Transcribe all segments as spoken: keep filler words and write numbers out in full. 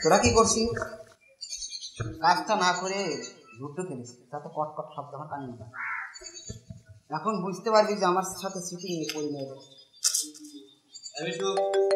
তোরা কি করছিস? কাজটা না করে লুডো খেলিস, তাতে কট কট শব্দ আমার কানে যায়। এখন বুঝতে পারবি যে আমার সাথে সিটিং এ পড়ে নেবে। আমি তো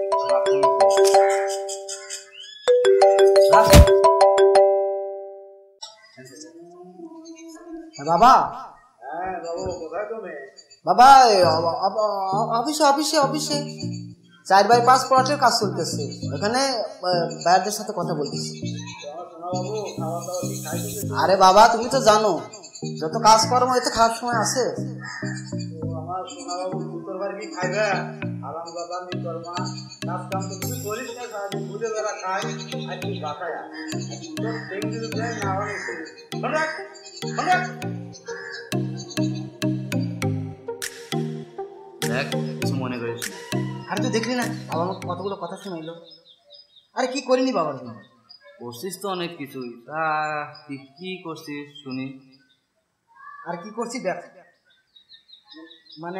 বাবা। হ্যাঁ বাবু, কোথায় তুমি? বাবা অফিসে অফিসে অফিসে চার বাই পাঁচ প্লটের কাজ চলতেছে, এখানে বাইরদের সাথে কথা বলতেছি। আরে বাবা তুমি তো জানো যত কাজ কর্ম এতে খাওয়ার সময় আছে। আমার সোনা বাবু শুক্রবার কি খাইবে? আরাম বাবা নি কর্মা কাজ কাম তো তুমি করিস না, সারাদিন ঘুরে বেড়া খাই আর তুই বাকায়া তো দেখ দিতে চাই না হয় হঠাৎ হঠাৎ দেখ কিছু মনে করিস। আরে তুই দেখলি না আমার কতগুলো কথা শোনাইলো। আরে কি করিনি বাবার জন্য? করছিস তো অনেক কিছুই, তা তুই কি করছিস শুনি। আর কি করছি দেখ, মানে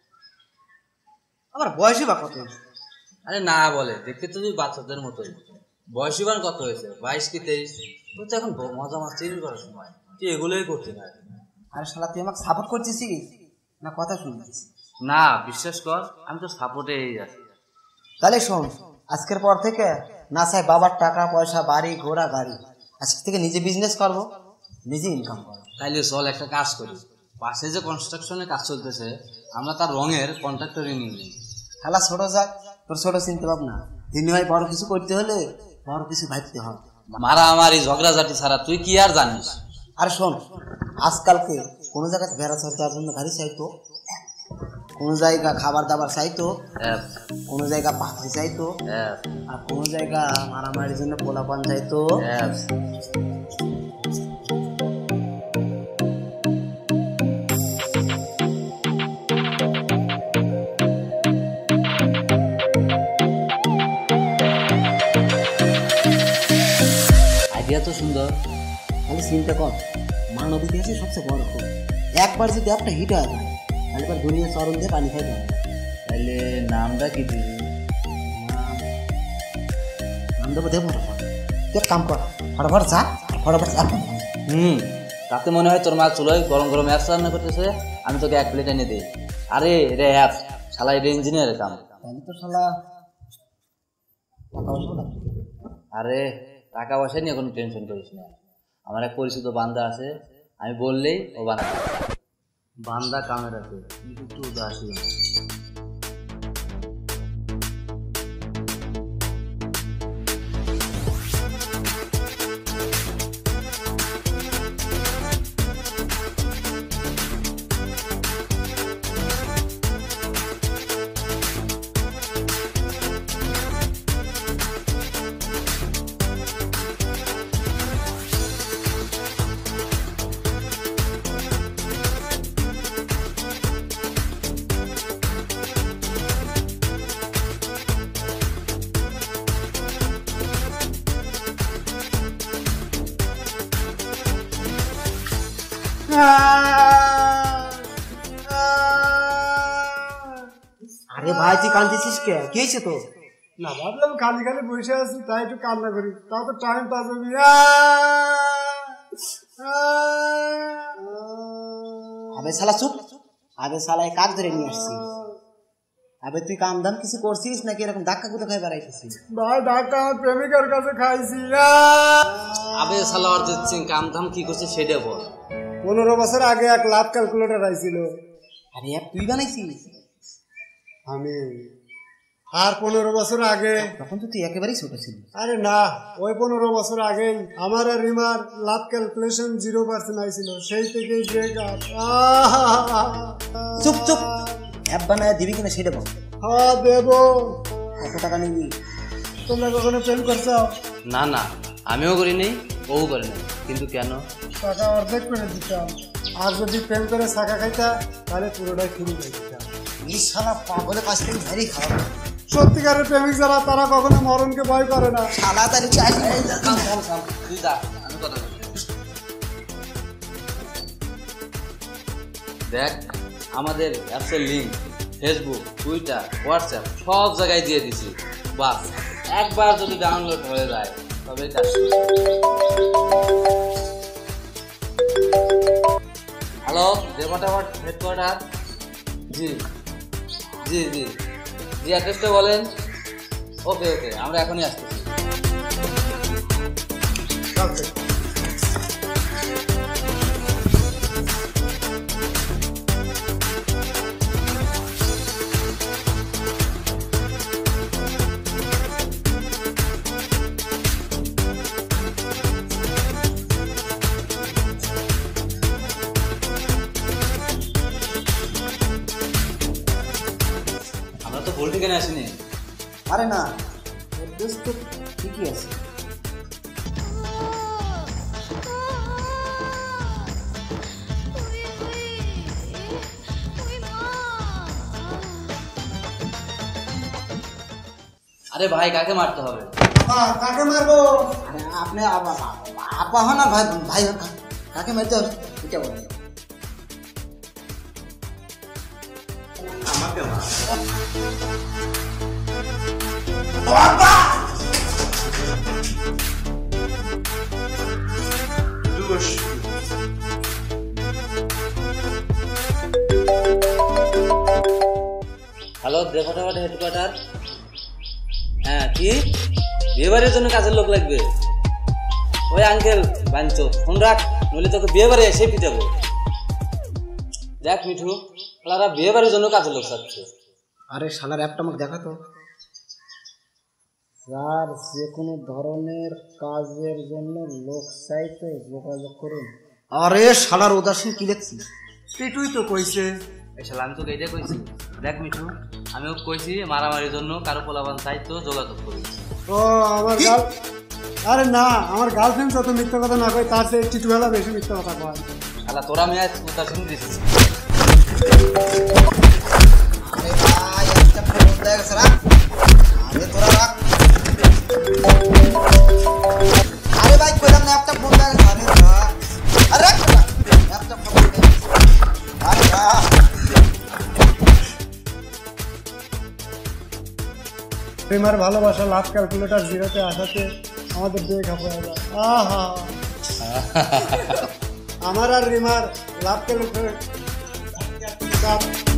আমার বয়সই বা কত? আরে না বলে, দেখতে তো তুই বাচ্চাদের মতোই। বয়সই বা কত হয়েছে? বাইশ কি তেইশ? তুই তো এখন মজা মাস্তি করার সময়, তুই এগুলোই করতে পারে। আরে শালা তুই আমাকে সাপোর্ট করছিস না কথা শুনছিস? না বিশ্বাস কর, আমি তো সাপোর্টেই আছি। তাহলে শোন, আজকের পর থেকে না চাই বাবার টাকা পয়সা বাড়ি ঘোড়া গাড়ি, আজকে থেকে নিজে বিজনেস করবো, নিজে ইনকাম করবো। তাইলে চল একটা কাজ করি, পাশে যে কনস্ট্রাকশনের কাজ চলতেছে আমরা তার রঙের কন্ট্রাক্টরই নিয়ে নিই। খেলা ছোট যাক, তোর ছোট চিনতে পাব না, তিনি ভাই বড় কিছু করতে হলে বড় কিছু ভাবতে হবে। মারামারি ঝগড়াঝাটি ছাড়া তুই কি আর জানিস? আর শোন, আজকালকে কোনো জায়গায় ভেড়া ছাড় দেওয়ার জন্য গাড়ি চাইতো, কোনো জায়গা খাবার দাবার চাইতো, কোনো জায়গা পাখি চাইতো, আর কোনো জায়গা মারামারির জন্য পোলাপান চাইতো। আইডিয়া তো সুন্দর, তাহলে চিন্তা কর, মানব ইতিহাসে সবচেয়ে বড় খুব একবার যদি একটা হিট হয় তাহলে এবার দুনিয়া চরণ দিয়ে পানি খাইতে হবে। তাহলে নামটা কি দিবি? নাম দেবো দেবো ফটাফট, তুই কাম কর ফটাফট যা ফটাফট যা। হুম, তাতে মনে হয় তোর মা চুলোয় গরম গরম অ্যাপস রান্না করতেছে, আমি তোকে এক প্লেট এনে দিই। আরে রে অ্যাপস শালা, এটা ইঞ্জিনিয়ারের কাম। তাহলে তো শালা টাকা পয়সা লাগবে। আরে টাকা পয়সা নিয়ে কোনো টেনশন করিস না, আমার এক পরিচিত বান্দা আছে, আমি বললেই ও বানাবে। বান্দা কামের আছে কিন্তু একটু উদাসীন। আরে ভাই তুই কাঁদছিস কে? কি হয়েছে তো? না ভাবলাম খালি খালি বসে আছি তাই একটু কান্না করি, তাও তো টাইম পাস হবে। আবে শালা চুপ, আবে শালা কাক ধরে নিয়ে আসছিস? আবে তুই কাম দাম কিছু করছিস নাকি এরকম ধাক্কা কুতো খাই বেড়াইছিস? ভাই ধাক্কা আমার প্রেমিকার কাছে খাইছি। আবে শালা আর যে কাম ধাম কি করছে সেটা বল। পনেরো বছর আগে এক লাভ ক্যালকুলেটর আইছিল। আরে এক তুই বানাইছিস? আমি আর পনেরো বছর আগে, তখন তো তুই একেবারেই ছোট ছিলিস। আরে না, ওই পনেরো বছর আগে আমার আর রিমার লাভ ক্যালকুলেশন জিরো পার্সেন্ট আইছিল, সেই থেকে ব্রেকআপ। চুপ চুপ, অ্যাপ বানায় দিবি কিনা সেটা বল। হ্যাঁ দেবো। কত টাকা নিবি? তোমরা কখনো প্রেম করছো? না না, আমিও করি নেই, ও করে নাই, কিন্তু কেন? টাকা অর্ধেক করে দিতাম, আর যদি প্রেম করে শাখা খাইতা তাহলে পুরোটাই ফ্রি করে দিতাম। এই শালা পাগলের কাছ থেকে ভারী খারাপ। সত্যিকারের প্রেমিক যারা তারা কখনো মরণকে ভয় করে না। শালা তার চাই তুই যা, আমি কথা বলি। দেখ আমাদের অ্যাপসের লিঙ্ক ফেসবুক, টুইটার, হোয়াটসঅ্যাপ সব জায়গায় দিয়ে দিছি। বাস একবার যদি ডাউনলোড হয়ে যায় তবেই কাজ শুরু। হ্যালো, দেবটাওয়ার হেডকোয়ার্টার। জি জি জি জি অ্যাড্রেসটা বলেন। ওকে ওকে, আমরা এখনই আসতেছি। আমরা তো ভুল ঠিকানা আসিনি। আরে না, অ্যাড্রেস তো ঠিকই আছে। আরে ভাই, কাকে মারতে হবে? কাকে মারবো? আরে আপনি আপা হন না ভাই, ভাই হন, কাকে মারতে হবে এটা বলেন। আমাকে মার। হ্যালো, দেবটাওয়ার হেডকোয়ার্টার। হ্যাঁ, কি বিয়েবাড়ির জন্য কাজের লোক লাগবে? ওই আঙ্কেল বাঞ্চো, ফোন রাখ, নইলে তোকে বিয়ে বাড়ি এসে পিটাবো। দেখ মিঠু, ওরা বিয়ে বাড়ির জন্য কাজের লোক চাচ্ছে। আরে শালার অ্যাপটা আমাকে দেখা তো। স্যার, যে কোনো ধরনের কাজের জন্য লোক চাইতে যোগাযোগ করুন। আরে শালার উদাসীন কি দেখছিস? পেটুই তো কইছে। এই শালা, আমি তোকে এটাই কইছি। দেখ মিঠু, আমি ওকে কইছি মারামারির জন্য কারো পোলাপান চাইতো যোগাযোগ করি। ও আমার গার্ল, আরে না, আমার গার্লফ্রেন্ড যত মিথ্যা কথা না কয় তার চেয়ে একটু বেলা বেশি মিথ্যা কথা কয়। শালা, তোরা আমি আজ উদাসীন দিচ্ছি। আরে ভাই, একটা ফোন দেখ স্যার। আরে তোরা রাখ। আরে ভাই, কইলাম না একটা ফোন দেখ। আরে ভাই, আরে রাখ একটা ফোন দেখ। আরে ভাই, প্রেমার ভালোবাসা লাভ ক্যালকুলেটর জিরোতে আসাতে আমাদের দিয়ে খাপ হয়ে যায়। আহা, আমার আর রিমার লাভ ক্যালকুলেটর